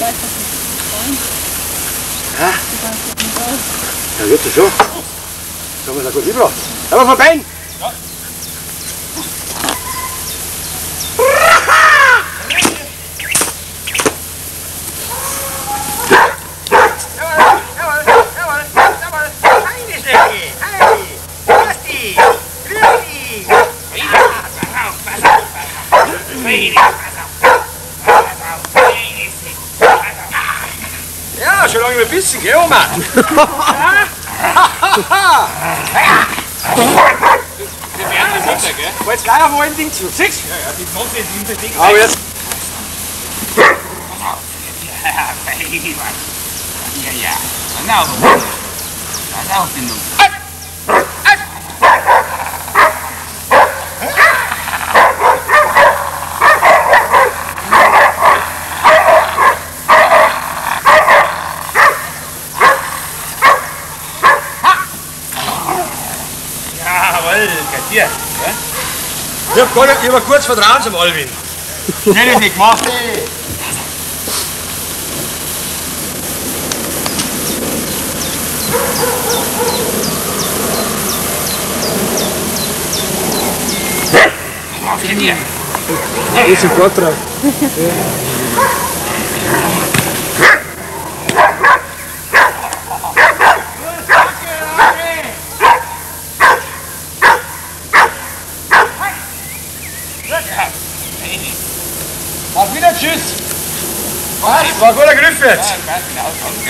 Ja? Ja, wird es schon. Schauen wir da gut rüber. Schauen wir vorbei! Ja. Ja, schon lange nicht mehr bissen, gell, Oma? Wir werden das runter, gell? War jetzt gleich auf ein Ding zu. Siehst du? Ja, die Note ist in der Ding. Aber jetzt. Ja. Genau. Pass auf, den Nummer. Jawohl, kassiert. Ich hab kurz Vertrauen zum Alwin. Hätte ich nicht gemacht. Auf den hier. Ist ein Vortrag. Auf wieder, tschüss. Was? War ein guter Griff jetzt. Ja,